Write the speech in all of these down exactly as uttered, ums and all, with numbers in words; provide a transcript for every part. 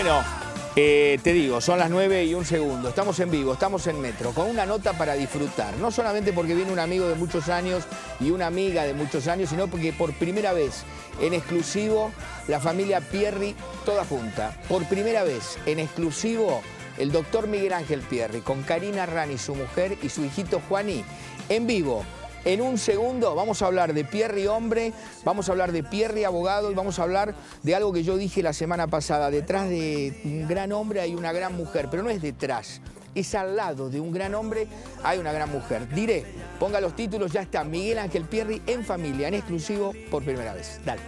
Bueno, eh, te digo, son las nueve y un segundo. Estamos en vivo, estamos en Metro, con una nota para disfrutar. No solamente porque viene un amigo de muchos años y una amiga de muchos años, sino porque por primera vez, en exclusivo, la familia Pierri toda junta. Por primera vez, en exclusivo, el doctor Miguel Ángel Pierri, con Karina Rani, su mujer, y su hijito Juani, en vivo. En un segundo vamos a hablar de Pierri hombre, vamos a hablar de Pierri abogado y vamos a hablar de algo que yo dije la semana pasada. Detrás de un gran hombre hay una gran mujer, pero no es detrás, es al lado de un gran hombre hay una gran mujer. Diré, ponga los títulos, ya está Miguel Ángel Pierri en familia, en exclusivo por primera vez. Dale.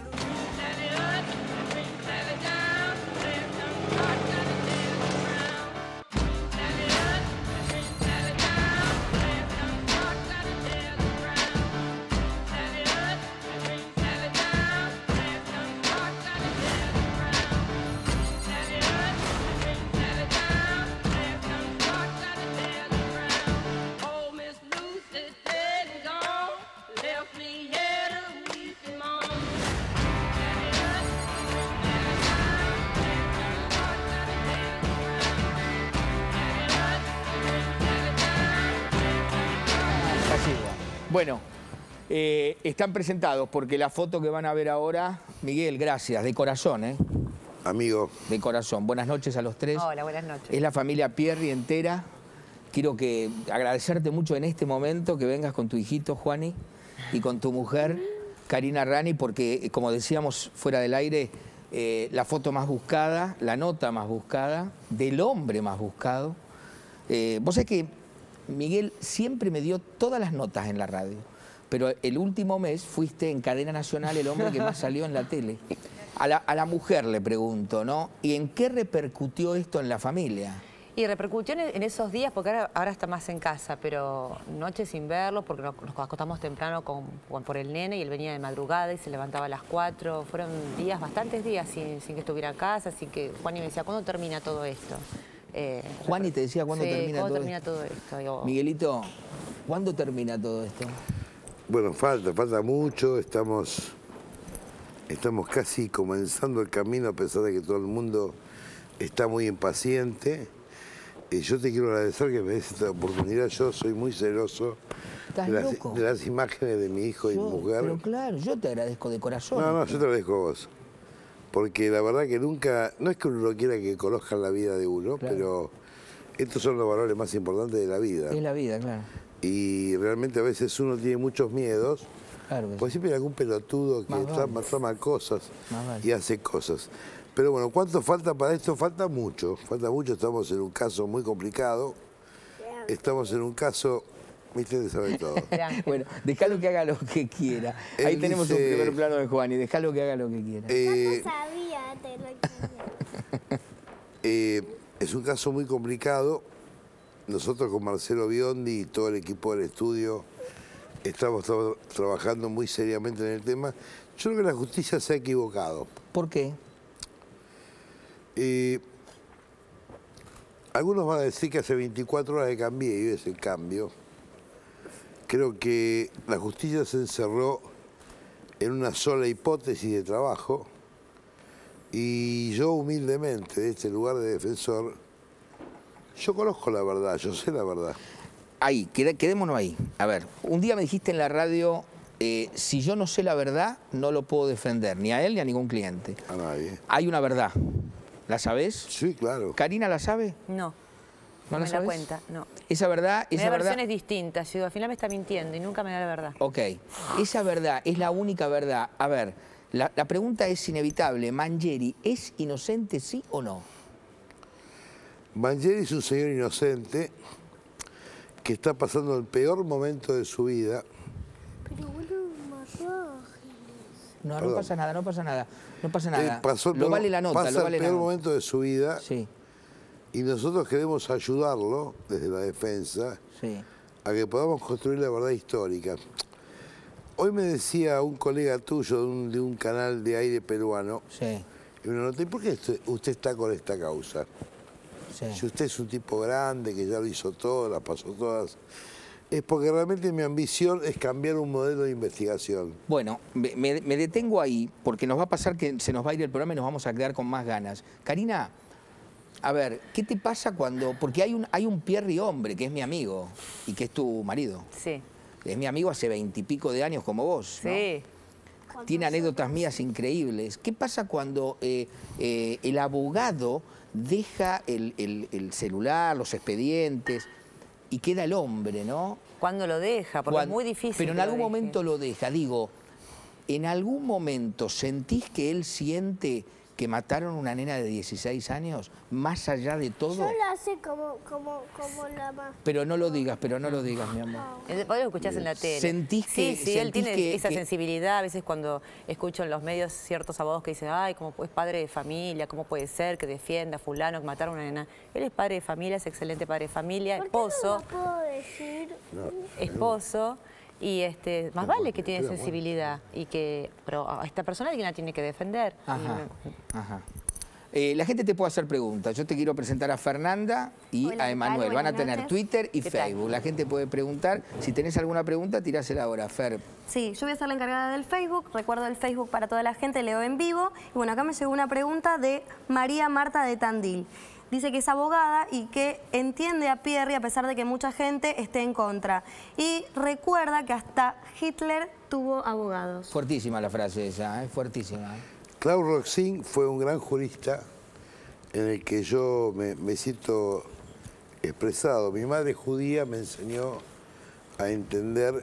Bueno, eh, están presentados porque la foto que van a ver ahora, Miguel, gracias, de corazón, ¿eh? Amigo. De corazón. Buenas noches a los tres. Hola, buenas noches. Es la familia Pierri entera. Quiero que agradecerte mucho en este momento que vengas con tu hijito, Juani, y con tu mujer, Karina Rani, porque, como decíamos fuera del aire, eh, la foto más buscada, la nota más buscada, del hombre más buscado. Eh, vos sabés que Miguel siempre me dio todas las notas en la radio, pero el último mes fuiste en Cadena Nacional el hombre que más salió en la tele. A la, a la mujer le pregunto, ¿no? ¿Y en qué repercutió esto en la familia? Y repercutió en esos días, porque ahora, ahora está más en casa, pero noches sin verlo, porque nos, nos acostamos temprano con, con, por el nene y él venía de madrugada y se levantaba a las cuatro. Fueron días, bastantes días sin, sin que estuviera en casa, así que Juani me decía, ¿cuándo termina todo esto? Eh, Juani te decía cuándo sí, termina, ¿cuándo todo, termina esto? todo esto? Digo, Miguelito, ¿cuándo termina todo esto? Bueno, falta, falta mucho, estamos, estamos casi comenzando el camino a pesar de que todo el mundo está muy impaciente. Y yo te quiero agradecer que me des esta oportunidad, yo soy muy celoso de las, de las imágenes de mi hijo yo, y mi mujer. Pero claro, yo te agradezco de corazón. No, no, yo te agradezco a vos. Porque la verdad que nunca, no es que uno quiera que conozcan la vida de uno, claro, pero estos son los valores más importantes de la vida. Es la vida, claro. Y realmente a veces uno tiene muchos miedos, claro, porque siempre hay algún pelotudo que toma, toma cosas vale. y hace cosas. Pero bueno, ¿cuánto falta para esto? Falta mucho, falta mucho, estamos en un caso muy complicado, estamos en un caso... Viste, sabe todo. Bueno, déjalo que haga lo que quiera. Él Ahí tenemos dice, un primer plano de Juani, déjalo que haga lo que quiera. Eh, Yo no sabía de lo que eh, es un caso muy complicado. Nosotros con Marcelo Biondi y todo el equipo del estudio estamos tra trabajando muy seriamente en el tema. Yo creo que la justicia se ha equivocado. ¿Por qué? Eh, algunos van a decir que hace veinticuatro horas que cambié y hoy es el cambio. Creo que la justicia se encerró en una sola hipótesis de trabajo y yo humildemente, de este lugar de defensor, yo conozco la verdad, yo sé la verdad. Ahí, quedémonos ahí. A ver, un día me dijiste en la radio, eh, si yo no sé la verdad, no lo puedo defender, ni a él ni a ningún cliente. A nadie. Hay una verdad. ¿La sabés? Sí, claro. ¿Karina la sabe? No. ¿No, no la me da cuenta, no. Esa verdad... Me esa da verdad... versiones distintas, yo, al final me está mintiendo y nunca me da la verdad. Ok, esa verdad es la única verdad. A ver, la, la pregunta es inevitable. ¿Mangieri es inocente, sí o no? Mangieri es un señor inocente que está pasando el peor momento de su vida. Pero boludo, mató. No, Perdón. no pasa nada, no pasa nada. No pasa nada. Eh, pasó lo peor, vale la nota, pasa lo vale el la peor nota. momento de su vida. Sí. Y nosotros queremos ayudarlo, desde la defensa, Sí. a que podamos construir la verdad histórica. Hoy me decía un colega tuyo de un, de un canal de aire peruano, Sí. y me notó, ¿y por qué usted, usted está con esta causa? Sí. Si usted es un tipo grande, que ya lo hizo todo, las pasó todas, es porque realmente mi ambición es cambiar un modelo de investigación. Bueno, me, me detengo ahí porque nos va a pasar que se nos va a ir el programa y nos vamos a quedar con más ganas. Karina, A ver, ¿qué te pasa cuando...? Porque hay un, hay un Pierri hombre, que es mi amigo, y que es tu marido. Sí. Es mi amigo hace veintipico de años como vos, ¿no? Sí. Tiene anécdotas mías increíbles. ¿Qué pasa cuando eh, eh, el abogado deja el, el, el celular, los expedientes, y queda el hombre, ¿no? ¿Cuándo lo deja? Porque Cuando- es muy difícil. Pero en que lo algún deje. momento lo deja. Digo, ¿en algún momento sentís que él siente que mataron una nena de dieciséis años, más allá de todo? Yo lo hace como, como, como la más. Pero no lo digas, pero no lo digas, mi amor. Eh, Vos lo escuchás en la tele. ¿Sentís que- Sí, sí, él sentís tiene que- esa que- sensibilidad. A veces cuando escucho en los medios ciertos abogados que dicen, ay, como es padre de familia, ¿cómo puede ser que defienda a fulano, que mataron a una nena? Él es padre de familia, es excelente padre de familia, ¿Por qué no esposo, lo puedo decir? esposo. Y este, más vale que tiene sensibilidad. Y que, pero a esta persona alguien la tiene que defender. Ajá, Y- ajá. Eh, la gente te puede hacer preguntas. Yo te quiero presentar a Fernanda y Hola, ¿qué a tal? Emanuel. Van a Buenas tener noches. Twitter y ¿Qué tal? Facebook. La gente puede preguntar. Si tenés alguna pregunta, tirásela ahora, Fer. Sí, yo voy a ser la encargada del Facebook. Recuerdo el Facebook para toda la gente, leo en vivo. Y bueno, acá me llegó una pregunta de María Marta de Tandil. Dice que es abogada y que entiende a Pierri a pesar de que mucha gente esté en contra. Y recuerda que hasta Hitler tuvo abogados. Fuertísima la frase esa, ¿eh? Fuertísima. ¿eh? Klaus Roxin fue un gran jurista en el que yo me, me siento expresado. Mi madre judía me enseñó a entender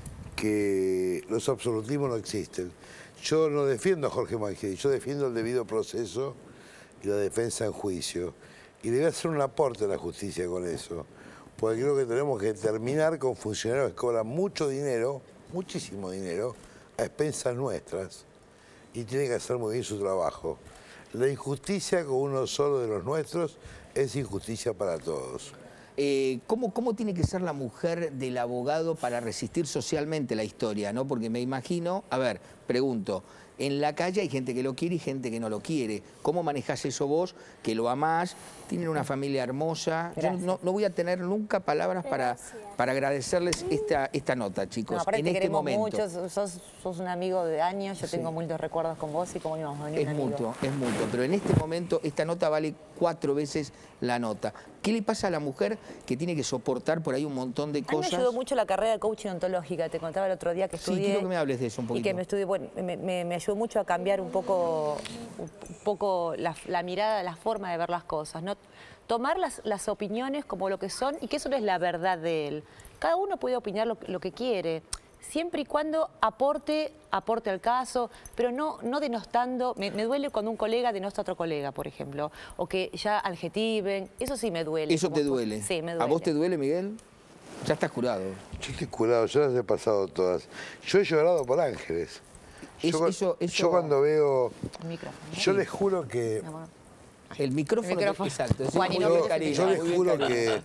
que los absolutismos no existen. Yo no defiendo a Jorge Mangieri, yo defiendo el debido proceso y la defensa en juicio. Y le voy a hacer un aporte a la justicia con eso, porque creo que tenemos que terminar con funcionarios que cobran mucho dinero, muchísimo dinero, a expensas nuestras, y tienen que hacer muy bien su trabajo. La injusticia con uno solo de los nuestros es injusticia para todos. Eh, ¿cómo, ¿Cómo tiene que ser la mujer del abogado para resistir socialmente la historia, ¿no? Porque me imagino, a ver, pregunto, en la calle hay gente que lo quiere y gente que no lo quiere. ¿Cómo manejás eso vos, que lo amás? Tienen una familia hermosa. Yo no, no voy a tener nunca palabras para, para agradecerles esta, esta nota, chicos, No, aparte en te este queremos momento. mucho, sos, sos un amigo de años, yo Sí. tengo muchos recuerdos con vos y como íbamos a venir Es un amigo. mutuo, es mutuo. Pero en este momento esta nota vale cuatro veces la nota. ¿Qué le pasa a la mujer que tiene que soportar por ahí un montón de A mí cosas? me ayudó mucho la carrera de coaching ontológica, te contaba el otro día que Sí, estudié. quiero que me hables de eso un Y poquito. que me estudié, bueno, me, me- me ayudó mucho a cambiar un poco, un poco la, la mirada, la forma de ver las cosas, ¿no? Tomar las, las opiniones como lo que son y que eso no es la verdad de él. Cada uno puede opinar lo, lo que quiere, siempre y cuando aporte, aporte al caso, pero no, no denostando. Me, me duele cuando un colega denosta a otro colega, por ejemplo, o que ya adjetiven, eso sí me duele. ¿Eso como- te duele? Sí, me duele. ¿A vos te duele, Miguel? Ya estás curado. Yo estoy curado, yo las he pasado todas. Yo he llorado por ángeles. Es- Yo, eso- eso- yo cuando veo... El micrófono, ¿no? Yo les juro que... Mi amor. El micrófono, El micrófono. exacto. sí, Juan, y muy no bien, Yo, Karina, yo muy les bien, juro Karina. que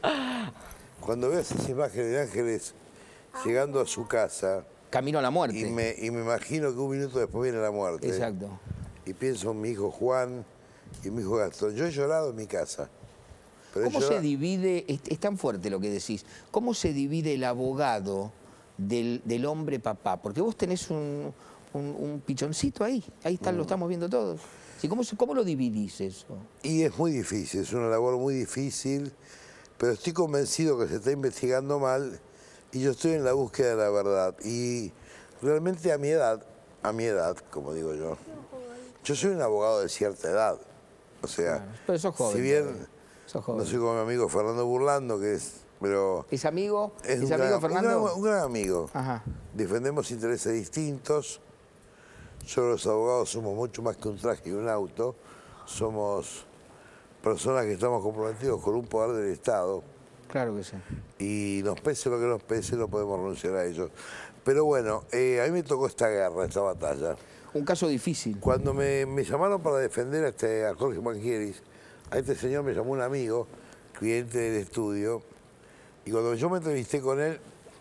cuando veo esas imágenes de ángeles llegando a su casa Camino a la muerte. y me, y me imagino que un minuto después viene la muerte. Exacto. Y pienso en mi hijo Juan y mi hijo Gastón. Yo he llorado en mi casa. Pero he ¿Cómo se llorado- divide, es, es tan fuerte lo que decís, cómo se divide el abogado del, del hombre papá? Porque vos tenés un, un, un pichoncito ahí, ahí está, Mm. lo estamos viendo todos. Sí, ¿cómo, se- ¿Cómo lo dividís eso? Y es muy difícil, es una labor muy difícil, pero estoy convencido que se está investigando mal y yo estoy en la búsqueda de la verdad. Y realmente a mi edad, a mi edad, como digo yo, yo soy un abogado de cierta edad. O sea, Claro, pero sos joven si bien todavía, sos joven. no soy como mi amigo Fernando Burlando, que es, pero ¿Es amigo? es ¿Es, un, amigo gran, Fernando? un gran- un gran amigo. Ajá. Defendemos intereses distintos. Solo los abogados somos mucho más que un traje y un auto. Somos personas que estamos comprometidos con un poder del Estado Claro que sí. y nos pese lo que nos pese, no podemos renunciar a ello. Pero bueno, eh, a mí me tocó esta guerra, esta batalla. Un caso difícil. Cuando me, me llamaron para defender a, este, a Jorge Mangieri, a este señor me llamó un amigo, cliente del estudio, y cuando yo me entrevisté con él,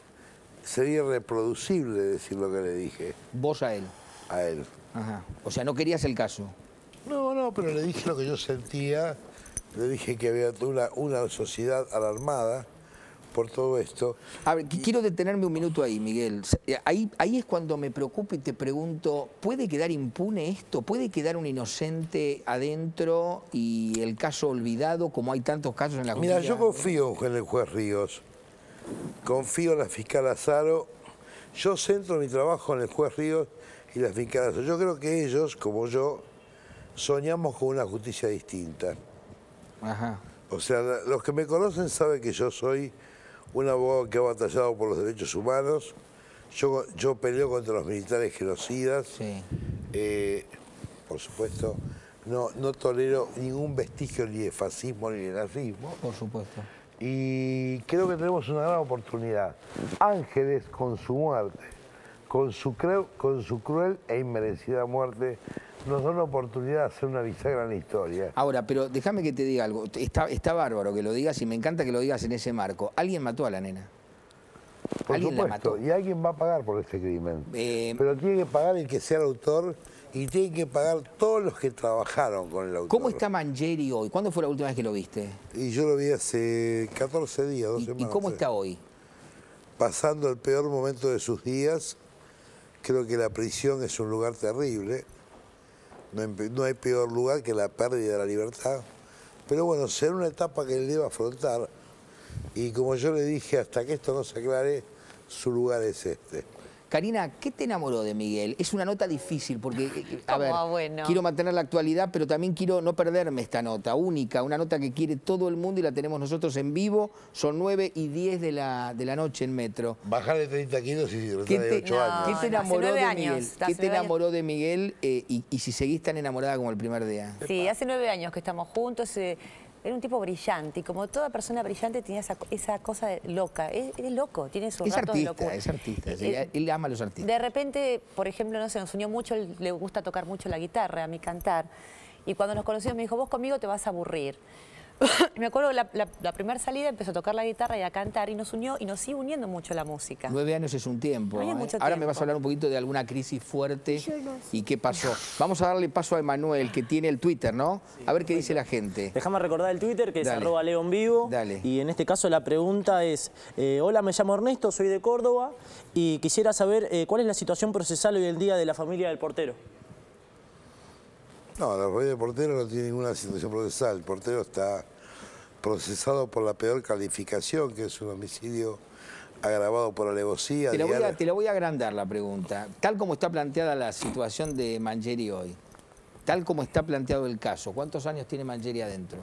sería irreproducible decir lo que le dije Vos a él. a él. Ajá. O sea, no querías el caso. No, no, pero le dije lo que yo sentía, le dije que había una, una sociedad alarmada, por todo esto. A ver, quiero detenerme un minuto ahí, Miguel. Ahí, ahí es cuando me preocupo y te pregunto, ¿puede quedar impune esto? ¿Puede quedar un inocente adentro y el caso olvidado, como hay tantos casos en la justicia? Mira, yo confío en el juez Ríos, confío en la fiscal Azaro, yo centro mi trabajo en el juez Ríos y la fiscal Azaro. Yo creo que ellos, como yo, soñamos con una justicia distinta. Ajá. O sea, los que me conocen saben que yo soy un abogado que ha batallado por los derechos humanos. Yo, yo peleo contra los militares genocidas. Sí. Eh, por supuesto, no, no tolero ningún vestigio ni de fascismo ni de nazismo. Por supuesto. Y creo que tenemos una gran oportunidad. Ángeles, con su muerte, con su, creu, con su cruel e inmerecida muerte, nos da una oportunidad de hacer una bisagra en la historia. Ahora, pero déjame que te diga algo. Está, está bárbaro que lo digas y me encanta que lo digas en ese marco. Alguien mató a la nena. Por Alguien supuesto, la mató. Y alguien va a pagar por este crimen. Eh, Pero tiene que pagar el que sea el autor y tiene que pagar todos los que trabajaron con el autor. ¿Cómo está Mangieri hoy? ¿Cuándo fue la última vez que lo viste? Y yo lo vi hace catorce días, dos ¿Y, semanas. ¿Y cómo sí. está hoy? Pasando el peor momento de sus días. Creo que la prisión es un lugar terrible. No, no hay peor lugar que la pérdida de la libertad. Pero bueno, será una etapa que él debe afrontar. Y como yo le dije, hasta que esto no se aclare, su lugar es este. Karina, ¿qué te enamoró de Miguel? Es una nota difícil porque, a ver, ¿Cómo? Bueno. quiero mantener la actualidad, pero también quiero no perderme esta nota, única, una nota que quiere todo el mundo y la tenemos nosotros en vivo. Son nueve y diez de la, de la noche en Metro. Bajarle treinta kilos y ¿Qué retrae te, ocho no, años. ¿qué te no, hace enamoró nueve de años, Miguel? hace ¿Qué te nueve años. enamoró de Miguel eh, y, y si seguís tan enamorada como el primer día? Sí, hace nueve años que estamos juntos. Eh, era un tipo brillante y como toda persona brillante tenía esa, esa cosa de loca. Es, es loco, tiene sus Es ratos de artista, locura. es artista. sí, Eh, él ama a los artistas. De repente, por ejemplo, no sé, nos unió mucho, él le gusta tocar mucho la guitarra, a mí cantar. Y cuando nos conocimos me dijo, vos conmigo te vas a aburrir. Me acuerdo la, la, la primera salida empezó a tocar la guitarra y a cantar y nos unió y nos sigue uniendo mucho la música. Nueve años es un tiempo. Ay, es ¿eh? mucho Ahora me tiempo. vas a hablar un poquito de alguna crisis fuerte Yo no sé. y qué pasó. Vamos a darle paso a Emanuel, que tiene el Twitter, ¿no? A ver qué dice la gente. Déjame recordar el Twitter, que es Dale. arroba León Vivo. Dale. Y en este caso la pregunta es, eh, hola, me llamo Ernesto, soy de Córdoba y quisiera saber eh, cuál es la situación procesal hoy en día de la familia del portero. No, la familia del portero no tiene ninguna situación procesal. El portero está procesado por la peor calificación, que es un homicidio agravado por alevosía. Te la, voy a, diaria. te la voy a agrandar la pregunta. Tal como está planteada la situación de Mangieri hoy, tal como está planteado el caso, ¿cuántos años tiene Mangieri adentro?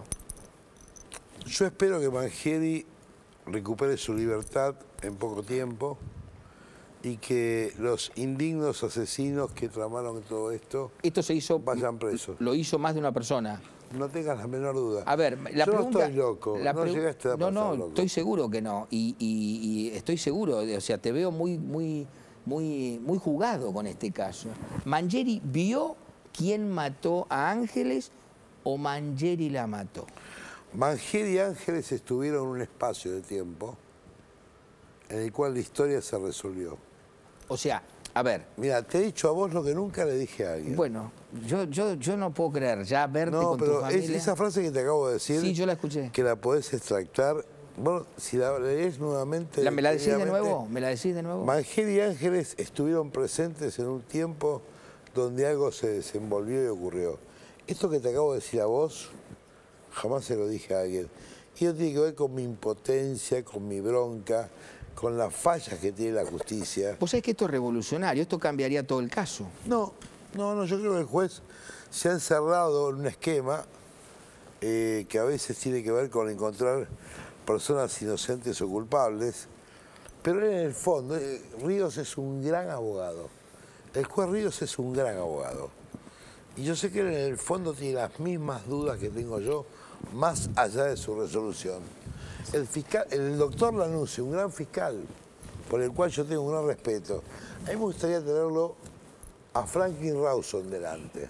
Yo espero que Mangieri recupere su libertad en poco tiempo y que los indignos asesinos que tramaron todo esto Esto se hizo, vayan presos. lo hizo más de una persona. No tengas la menor duda. A ver, la Yo pregunta... no estoy loco, la no pregu- llegaste a No, pasar no, loco. estoy seguro que no. Y, y- y estoy seguro, de- o sea, te veo muy, muy, muy, muy jugado con este caso. ¿Mangieri vio quién mató a Ángeles o Mangieri la mató? Mangieri y Ángeles estuvieron en un espacio de tiempo en el cual la historia se resolvió. O sea, a ver, Mira, te he dicho a vos lo que nunca le dije a alguien. bueno, yo, yo, yo no puedo creer, ya verte no, con tu pero es- familia... esa frase que te acabo de decir, Sí, yo la escuché. que la podés extractar, bueno, si la lees nuevamente... ¿La- ¿Me la decís de detenidamente, nuevo? ¿Me la decís de nuevo? Mangieri y Ángeles estuvieron presentes en un tiempo donde algo se desenvolvió y ocurrió. Esto que te acabo de decir a vos, jamás se lo dije a alguien. Y eso tiene que ver con mi impotencia, con mi bronca, con las fallas que tiene la justicia. Vos sabés que esto es revolucionario, esto cambiaría todo el caso. No, no, no, yo creo que el juez se ha encerrado en un esquema eh, que a veces tiene que ver con encontrar personas inocentes o culpables, pero en el fondo, eh, Ríos es un gran abogado. El juez Ríos es un gran abogado. Y yo sé que él en el fondo tiene las mismas dudas que tengo yo, más allá de su resolución. El fiscal, el doctor Lanuncio, un gran fiscal, por el cual yo tengo un gran respeto, a mí me gustaría tenerlo a Franklin Rawson delante.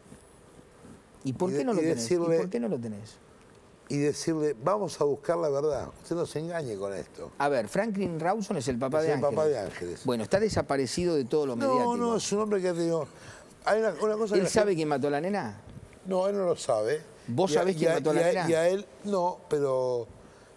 ¿Y por Y qué de- no lo y tenés? decirle- ¿Y por qué no lo tenés? Y decirle, vamos a buscar la verdad. Usted no se engañe con esto. A ver, Franklin Rawson es el papá Es de el Ángeles. papá de Ángeles. Bueno, está desaparecido de todo lo mediático. No, no, es un hombre que ha tenido... Hay una, una cosa que ¿Él la sabe gente- quién mató a la nena? No, él no lo sabe. ¿Vos Y a- sabés y quién a- mató a y la a- nena? Y a él, no, pero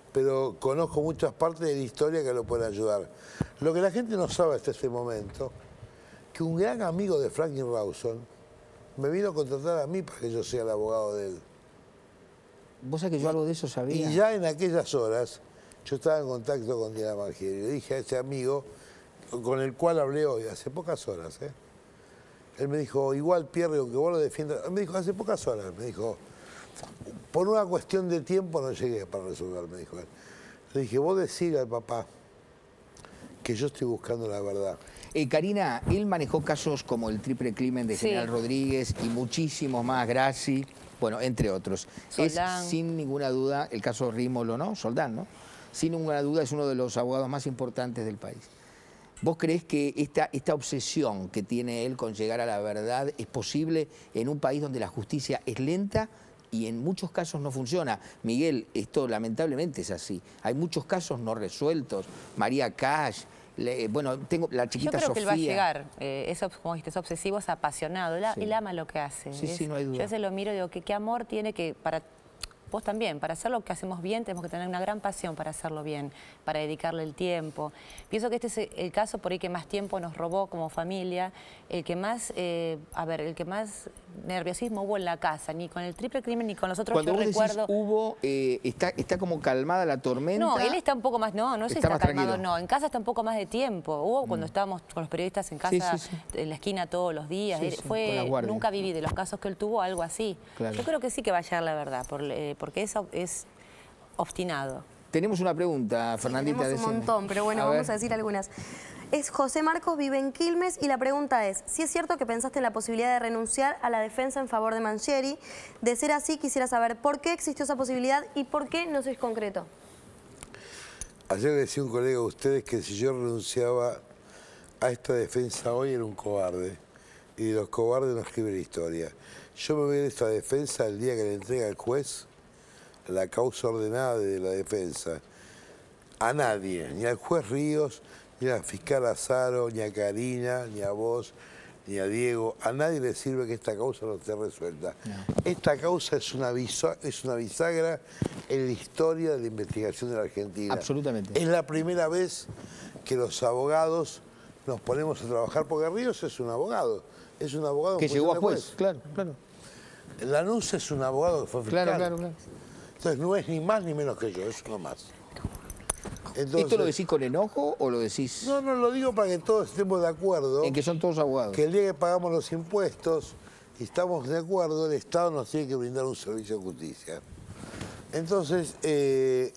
pero conozco muchas partes de la historia que lo pueden ayudar. Lo que la gente no sabe hasta este momento, que un gran amigo de Franklin Rawson me vino a contratar a mí para que yo sea el abogado de él. Vos sabés que yo algo de eso sabía. Y ya en aquellas horas yo estaba en contacto con Diana Margieri. Le dije a ese amigo con el cual hablé hoy, hace pocas horas, ¿eh? Él me dijo, igual Pierre, aunque vos lo defiendas. Me dijo, hace pocas horas, me dijo, por una cuestión de tiempo no llegué para resolver, me dijo él. Le dije, vos decile al papá que yo estoy buscando la verdad. Eh, Karina, él manejó casos como el triple crimen de Sí. General Rodríguez y muchísimos más, Grassi, bueno, entre otros. Soldán. Es sin ninguna duda el caso Rímolo, ¿no? Soldán, ¿no? Sin ninguna duda es uno de los abogados más importantes del país. ¿Vos creés que esta, esta obsesión que tiene él con llegar a la verdad es posible en un país donde la justicia es lenta y en muchos casos no funciona? Miguel, esto lamentablemente es así. Hay muchos casos no resueltos. María Cash, le, bueno, tengo la chiquita Yo creo Sofía. que él va a llegar. Eh, es, ob- como dijiste, es obsesivo, es apasionado. Él, a- Sí. él ama lo que hace. Sí, Es- sí, no hay duda. Yo se lo miro y digo, que qué amor tiene que para... Vos también, para hacer lo que hacemos bien tenemos que tener una gran pasión para hacerlo bien, para dedicarle el tiempo. Pienso que este es el caso por ahí que más tiempo nos robó como familia, el que más, eh, a ver, el que más nerviosismo hubo en la casa, ni con el triple crimen ni con los otros. Cuando yo vos recuerdo... decís hubo, eh, está, está como calmada la tormenta. No, él está un poco más, no, no sé si Está está más calmado o tranquilo. no. En casa está un poco más de tiempo. Hubo cuando estábamos con los periodistas en Sí, casa, sí, sí. en la esquina todos los días. Sí, Él sí, con fue, la guardia. nunca viví de los casos que él tuvo algo así. Claro. Yo creo que sí que va a llegar la verdad, por, eh, porque es, es obstinado. Tenemos una pregunta, Fernandita. Tenemos un decime. montón, pero bueno, A vamos ver. a decir algunas. Es José Marcos, vive en Quilmes, y la pregunta es, si es cierto que pensaste en la posibilidad de renunciar a la defensa en favor de Mangieri. De ser así, quisiera saber por qué existió esa posibilidad y por qué no sois concreto. Ayer le decía a un colega de ustedes que si yo renunciaba a esta defensa hoy era un cobarde. Y de los cobardes no escribe la historia. Yo me voy a esta defensa el día que le entrega al juez la causa ordenada de la defensa. A nadie, ni al juez Ríos, ni a la fiscal Azaro, ni a Karina, ni a vos, ni a Diego. A nadie le sirve que esta causa no esté resuelta. No. Esta causa es una, es una bisagra en la historia de la investigación de la Argentina. Absolutamente. Es la primera vez que los abogados nos ponemos a trabajar, porque Ríos es un abogado. Es un abogado que llegó a juez, claro, claro. Lanús es un abogado que fue fiscal. Claro, claro, claro. Entonces no es ni más ni menos que yo, es uno más. Entonces, ¿esto lo decís con enojo o lo decís...? No, no, lo digo para que todos estemos de acuerdo. En que son todos abogados. Que el día que pagamos los impuestos y estamos de acuerdo, el Estado nos tiene que brindar un servicio de justicia. Entonces, eh,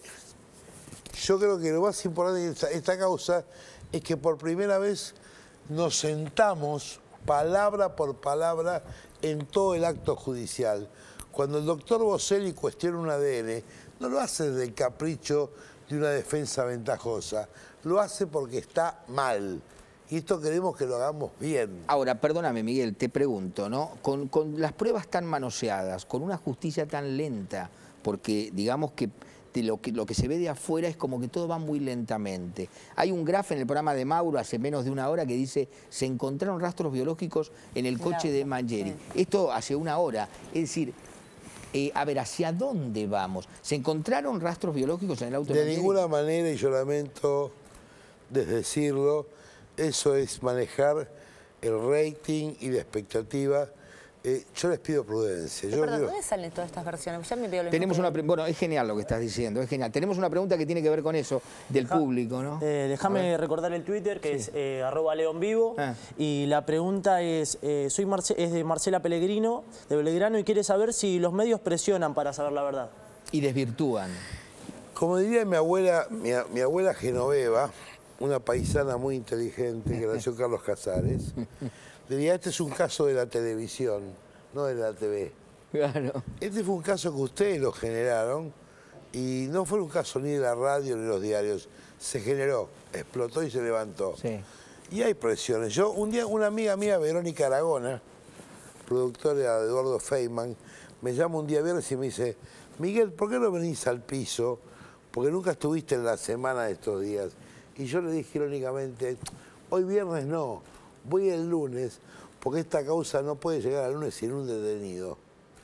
yo creo que lo más importante de esta, esta causa es que por primera vez nos sentamos palabra por palabra en todo el acto judicial. Cuando el doctor Boselli cuestiona un A D N, no lo hace desde el capricho de una defensa ventajosa, lo hace porque está mal. Y esto queremos que lo hagamos bien. Ahora, perdóname, Miguel, te pregunto, ¿no? Con, con las pruebas tan manoseadas, con una justicia tan lenta, porque digamos que de lo que lo que se ve de afuera es como que todo va muy lentamente. Hay un graf en el programa de Mauro hace menos de una hora que dice se encontraron rastros biológicos en el coche de Mangieri. Esto hace una hora. Es decir, eh, a ver, ¿hacia dónde vamos? ¿Se encontraron rastros biológicos en el auto de De Mangieri? ninguna manera, y yo lamento desdecirlo, eso es manejar el rating y la expectativa. Eh, yo les pido prudencia. Yo Perdón, digo, ¿dónde salen todas estas versiones? Ya me veo lo Tenemos mismo una que- pre- bueno, es genial lo que estás diciendo, es genial. Tenemos una pregunta que tiene que ver con eso, del público, ¿no? Eh, Déjame recordar el Twitter, que es eh, arroba León Vivo. Ah. Y la pregunta es, eh, soy Marce- es de Marcela Pellegrino, de Belgrano, y quiere saber si los medios presionan para saber la verdad. Y desvirtúan. como diría mi abuela, mi, mi abuela Genoveva, una paisana muy inteligente que nació Carlos Casares, diría, este es un caso de la televisión, no de la T V. Claro. Este fue un caso que ustedes lo generaron y no fue un caso ni de la radio ni de los diarios. Se generó, explotó y se levantó. Sí. Y hay presiones. Yo, un día, una amiga mía, Verónica Aragona, productora de Eduardo Feynman, me llama un día viernes y me dice, Miguel, ¿por qué no venís al piso? Porque nunca estuviste en la semana de estos días. Y yo le dije irónicamente, hoy viernes no, voy el lunes, porque esta causa no puede llegar al lunes sin un detenido.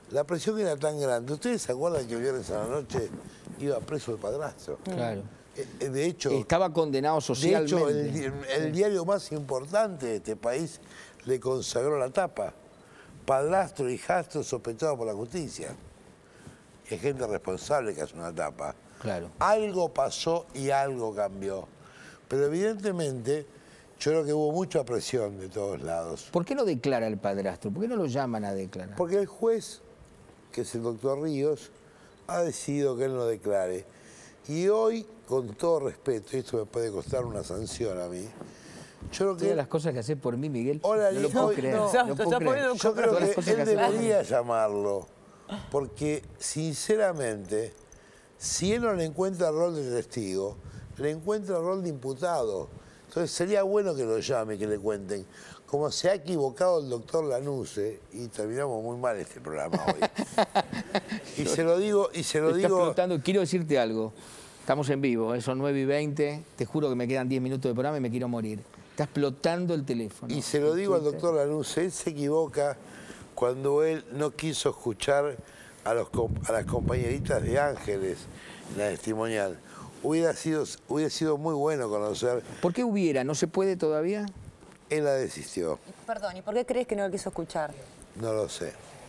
La presión era tan grande. ¿Ustedes se acuerdan que el viernes a la noche iba preso el padrastro? Claro. Eh, De hecho, estaba condenado socialmente. De hecho, el, el diario más importante de este país le consagró la tapa. Padrastro y hijastro sospechados por la justicia. Y hay gente responsable que hace una tapa. Claro. Algo pasó y algo cambió. Pero evidentemente, yo creo que hubo mucha presión de todos lados. ¿Por qué no declara el padrastro? ¿Por qué no lo llaman a declarar? Porque el juez, que es el doctor Ríos, ha decidido que él no declare. Y hoy, con todo respeto, y esto me puede costar una sanción a mí, yo creo que... Todas las cosas que haces por mí, Miguel, Hola, no lo puedo hoy, creer. no. No lo puedo creer. Yo creo Todas las que cosas él haces por mí. debería llamarlo, porque sinceramente, si él no le encuentra rol de testigo, le encuentra rol de imputado. Entonces sería bueno que lo llame, que le cuenten. Como se ha equivocado el doctor Lanuse, y terminamos muy mal este programa hoy. Y se lo digo, y se lo Estás digo... explotando. Quiero decirte algo. Estamos en vivo, ¿eh? Son nueve y veinte. Te juro que me quedan diez minutos de programa y me quiero morir. Está explotando el teléfono. Y se lo digo al doctor Lanuse, él se equivoca cuando él no quiso escuchar a, los, a las compañeritas de Ángeles en la testimonial. Hubiera sido, hubiera sido muy bueno conocer... ¿Por qué hubiera? ¿No se puede todavía? Él la desistió. Perdón, ¿y por qué crees que no lo quiso escuchar? No lo sé.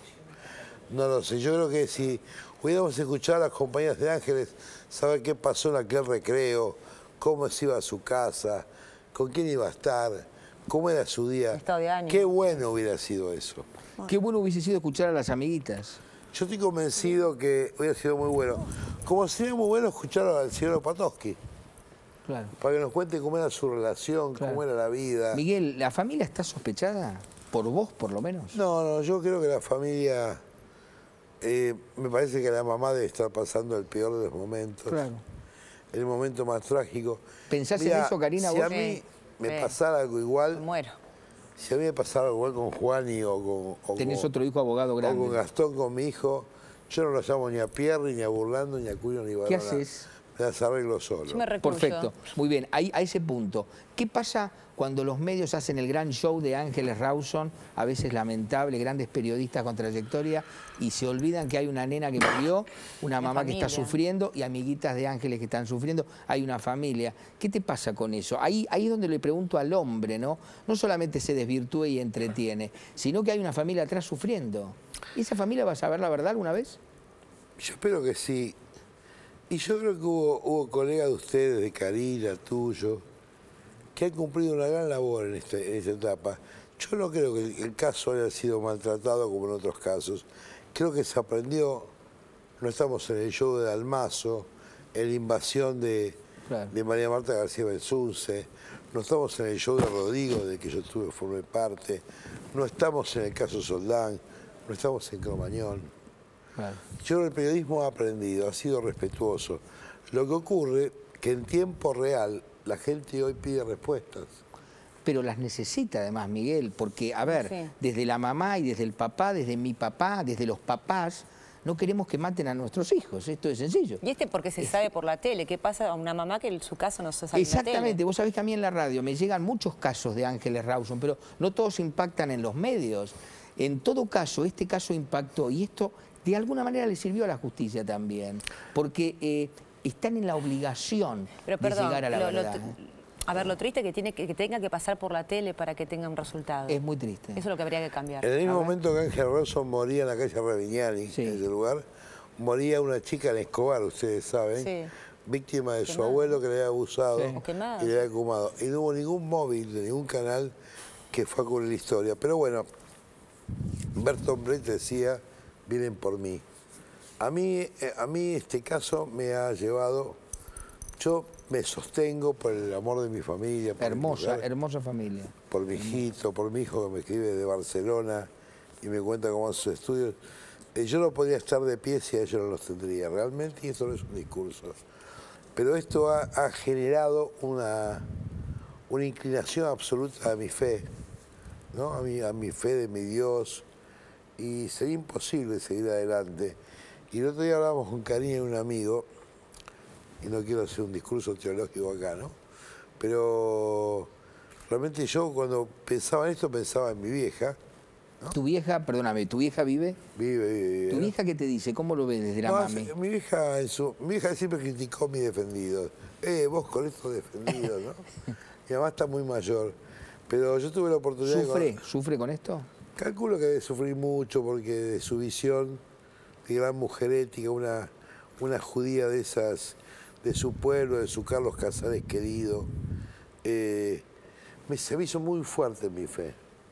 No lo sé. Yo creo que si hubiéramos escuchado a las compañeras de Ángeles, saber qué pasó en aquel recreo, cómo se iba a su casa, con quién iba a estar, cómo era su día. Estado de ánimo. Qué bueno hubiera sido eso. Qué bueno hubiese sido escuchar a las amiguitas. Yo estoy convencido que hubiera sido muy bueno. Como sería muy bueno escuchar al señor Opatowski. Claro. Para que nos cuente cómo era su relación, Claro. cómo era la vida. Miguel, ¿la familia está sospechada? ¿Por vos, por lo menos? No, no, yo creo que la familia... Eh, me parece que la mamá debe estar pasando el peor de los momentos. Claro. El momento más trágico. ¿Pensás Mirá, en eso, Karina? Si vos? a mí Sí, me sí. pasara algo igual, Me muero. si a mí me pasara algo igual con Juani o con... o Tenés con- otro hijo abogado o grande. con Gastón, con mi hijo, yo no lo llamo ni a Pierre, ni a Burlando, ni a Cuyo, ni a Barona. ¿Qué haces? Me las arreglo solo. Yo me recluyo. Perfecto, muy bien. Ahí, a ese punto, ¿qué pasa cuando los medios hacen el gran show de Ángeles Rawson, a veces lamentable, grandes periodistas con trayectoria, y se olvidan que hay una nena que murió, una Una mamá que está familia. sufriendo y amiguitas de Ángeles que están sufriendo, hay una familia? ¿Qué te pasa con eso? Ahí, ahí es donde le pregunto al hombre, ¿no? No solamente se desvirtúe y entretiene, sino que hay una familia atrás sufriendo. ¿Y esa familia va a saber la verdad alguna vez? Yo espero que sí. Y yo creo que hubo, hubo colegas de ustedes, de Karina, tuyo, que han cumplido una gran labor en, este, en esta etapa. Yo no creo que el, el caso haya sido maltratado como en otros casos. Creo que se aprendió, no estamos en el show de Dalmazo, en la invasión de, Claro. de María Marta García Belsunce, no estamos en el show de Rodrigo, de que yo tuve, formé parte, no estamos en el caso Soldán, no estamos en Cromañón. Claro. Yo creo que el periodismo ha aprendido, ha sido respetuoso. Lo que ocurre que en tiempo real la gente hoy pide respuestas. Pero las necesita además, Miguel, porque, a ver, Sí. desde la mamá y desde el papá, desde mi papá, desde los papás, no queremos que maten a nuestros hijos, esto es sencillo. Y este porque se sabe por la tele. ¿Qué pasa a una mamá que en su caso no se sabe en la tele? Exactamente, vos sabés que a mí en la radio me llegan muchos casos de Ángeles Rawson, pero no todos impactan en los medios. En todo caso, este caso impactó y esto de alguna manera le sirvió a la justicia también, porque eh, están en la obligación Pero de perdón, llegar a la lo- lo verdad. tr- ¿eh? a ver, lo triste que tiene que, que tenga que pasar por la tele para que tenga un resultado. Es muy triste. Eso es lo que habría que cambiar. En el mismo A ver. momento que Ángel Rawson moría en la calle Reviñani, Sí. en ese lugar, moría una chica en Escobar, ustedes saben, Sí. víctima de su Quemada. abuelo que le había abusado Sí. O quemada. y le había fumado. Y no hubo ningún móvil de ningún canal que fue a cubrir la historia. Pero bueno, Bertolt Brecht decía, vienen por mí. A mí, eh, a mí este caso me ha llevado, yo me sostengo por el amor de mi familia, por mi Hermosa, mujer, hermosa familia. por mi hijito, por mi hijo que me escribe de Barcelona y me cuenta cómo hace sus estudios. Eh, yo no podría estar de pie si a ellos no los tendría, realmente, y esto no es un discurso. Pero esto ha, ha generado una, una inclinación absoluta a mi fe, ¿no? A mi, a mi fe de mi Dios, y sería imposible seguir adelante. Y el otro día hablábamos con Karina y un amigo, y no quiero hacer un discurso teológico acá, ¿no? Pero realmente yo cuando pensaba en esto pensaba en mi vieja, ¿no? ¿Tu vieja, perdóname, tu vieja vive? Vive, vive, vive. ¿Tu vieja qué te dice? ¿Cómo lo ves desde la No, mami? mi vieja, en su, mi vieja siempre criticó mi defendido. Eh, vos con estos defendidos, ¿no? Mi mamá está muy mayor. Pero yo tuve la oportunidad ¿Sufre? de... ¿Sufre con esto? Calculo que debe sufrir mucho porque de su visión de gran mujer ética, una, una judía de esas, de su pueblo, de su Carlos Casares querido, eh, me, se me hizo muy fuerte en mi fe.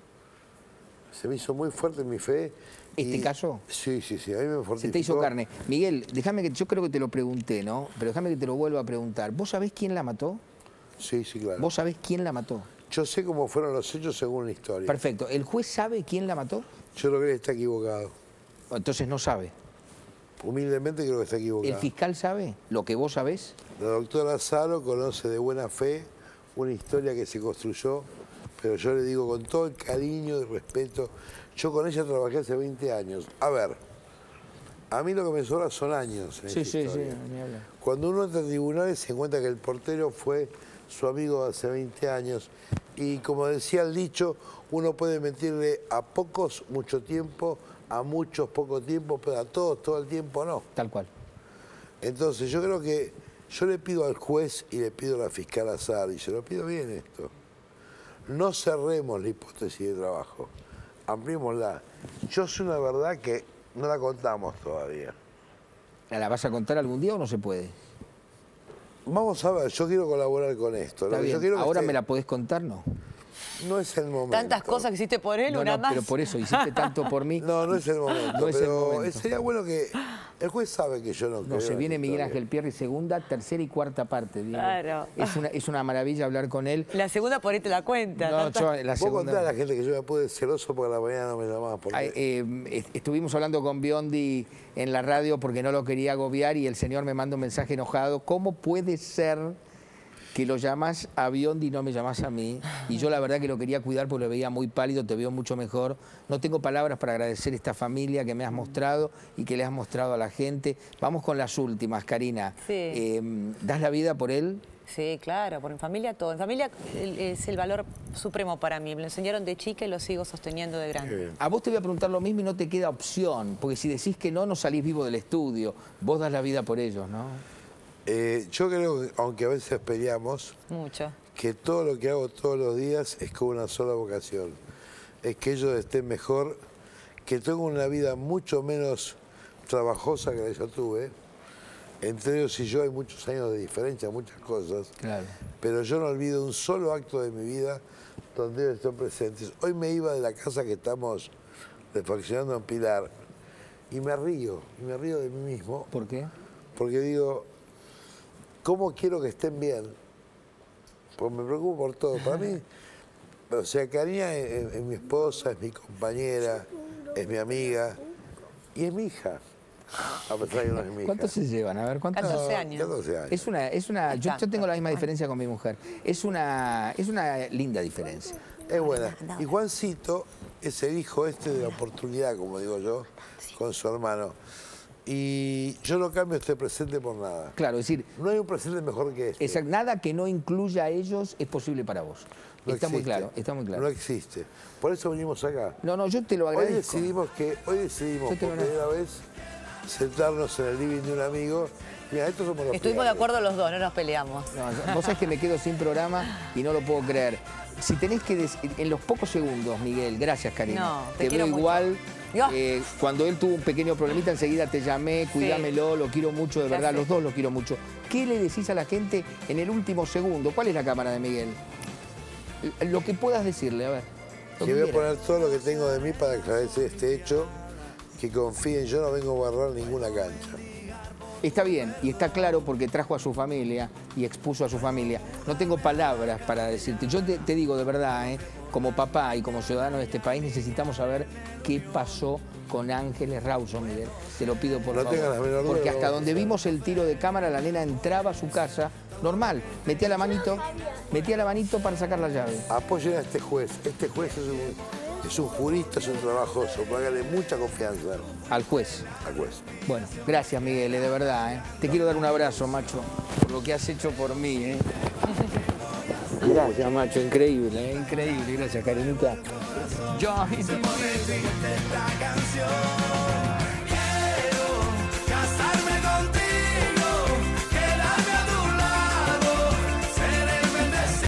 Se me hizo muy fuerte en mi fe. ¿Este y, caso? Sí, sí, sí, a mí me fortificó. Se te hizo carne. Miguel, déjame que, yo creo que te lo pregunté, ¿no? Pero déjame que te lo vuelva a preguntar. ¿Vos sabés quién la mató? Sí, sí, claro. ¿Vos sabés quién la mató? Yo sé cómo fueron los hechos según la historia. Perfecto. ¿El juez sabe quién la mató? Yo creo que él está equivocado. Entonces no sabe. Humildemente creo que está equivocado. ¿El fiscal sabe lo que vos sabés? La doctora Salo conoce de buena fe una historia que se construyó, pero yo le digo con todo el cariño y respeto, yo con ella trabajé hace veinte años. A ver, a mí lo que me sobra son años en Sí, esta sí, historia. sí. ni hablar. Cuando uno entra a tribunales se encuentra que el portero fue su amigo de hace veinte años y como decía el dicho, uno puede mentirle a pocos mucho tiempo, a muchos poco tiempo, pero a todos todo el tiempo no. Tal cual. Entonces yo creo que yo le pido al juez y le pido a la fiscal Azar, y se lo pido bien esto, no cerremos la hipótesis de trabajo, ampliémosla. Yo sé una verdad que no la contamos todavía. ¿La vas a contar algún día o no se puede? Vamos a ver, yo quiero colaborar con esto. Está Lo que bien. yo quiero que ¿Ahora esté- me la podés contar? No. No es el momento. Tantas cosas que hiciste por él, No, una no, más. pero por eso hiciste tanto por mí. No, no es el momento. No es el pero momento. sería bueno que... El juez sabe que yo no creo No, se en viene esta Miguel historia. Ángel Pierri, segunda, tercera y cuarta parte. Diego. Claro. Es una, es una maravilla hablar con él. La segunda por ahí te la cuenta. No, tantas- yo, la Vos contá a segunda... la gente que yo me pude celoso porque a la mañana no me llamaba. Porque... Ay, eh, est- estuvimos hablando con Biondi en la radio porque no lo quería agobiar y el señor me manda un mensaje enojado. ¿Cómo puede ser que lo llamás a Biondi y no me llamás a mí? Y yo la verdad que lo quería cuidar porque lo veía muy pálido, te veo mucho mejor. No tengo palabras para agradecer esta familia que me has mostrado y que le has mostrado a la gente. Vamos con las últimas, Karina. Sí. Eh, ¿Das la vida por él? Sí, claro, por mi familia todo. En familia el- es el valor supremo para mí. Me lo enseñaron de chica y lo sigo sosteniendo de Qué grande. bien. A vos te voy a preguntar lo mismo y no te queda opción, porque si decís que no, no salís vivo del estudio. Vos das la vida por ellos, ¿no? Eh, yo creo que, aunque a veces peleamos, Mucho. que todo lo que hago todos los días es con una sola vocación. Es que ellos estén mejor, que tengo una vida mucho menos trabajosa que la que yo tuve. Entre ellos y yo hay muchos años de diferencia, muchas cosas. Claro. Pero yo no olvido un solo acto de mi vida donde ellos estén presentes. Hoy me iba de la casa que estamos refaccionando en Pilar y me río, y me río de mí mismo. ¿Por qué? Porque digo, ¿cómo quiero que estén bien? Pues me preocupo por todo. Para mí, o sea, Karina es, es mi esposa, es mi compañera, es mi amiga y es mi hija. A pesar de que no es mi hija. ¿Cuántos se llevan? A ver, ¿cuántos? catorce años. catorce años. Es una, es una, yo, yo Exacto. tengo la misma diferencia con mi mujer. Es una, es una linda diferencia. Es buena. Y Juancito es el hijo este de la oportunidad, como digo yo, con su hermano. Y yo no cambio este presente por nada. Claro, es decir, No hay un presente mejor que este. esa- nada que no incluya a ellos es posible para vos. No está muy existe. claro, está muy claro. No existe. Por eso venimos acá. No, no, yo te lo Hoy agradezco. decidimos que, hoy decidimos Yo te por lo primera vez sentarnos en el living de un amigo. Mira, estos somos los Estuvimos de peores. acuerdo los dos, no nos peleamos. No, vos sabés que me quedo sin programa y no lo puedo creer. Si tenés que decir, en los pocos segundos, Miguel, gracias, Karina. No, te te quiero veo mucho. igual. Dios. Eh, cuando él tuvo un pequeño problemita, enseguida te llamé, cuidámelo, lo quiero mucho, de Ya verdad, sé. los dos los quiero mucho. ¿Qué le decís a la gente en el último segundo? ¿Cuál es la cámara de Miguel? Lo que puedas decirle, a ver. lo Que voy a quieras. poner todo lo que tengo de mí para agradecer este hecho. Que confíen, yo no vengo a barrar ninguna cancha. Está bien, y está claro porque trajo a su familia y expuso a su familia. No tengo palabras para decirte. Yo te, te digo de verdad, ¿eh? Como papá y como ciudadano de este país, necesitamos saber qué pasó con Ángeles Rawson, Miguel. Te lo pido por No favor. tengas la menor duda, Porque lo hasta vamos a donde hacer. vimos el tiro de cámara, la nena entraba a su casa, normal, metía la manito, metía la manito para sacar la llave. Apoyen a este juez. Este juez es un, es un jurista, es un trabajoso. Págale mucha confianza Al juez. al juez. Bueno, gracias, Miguel, eh, de verdad. ¿eh? Te quiero dar un abrazo, macho, por lo que has hecho por mí. ¿eh? Gracias, macho, increíble, eh, increíble. Gracias, Karenuta. Yo,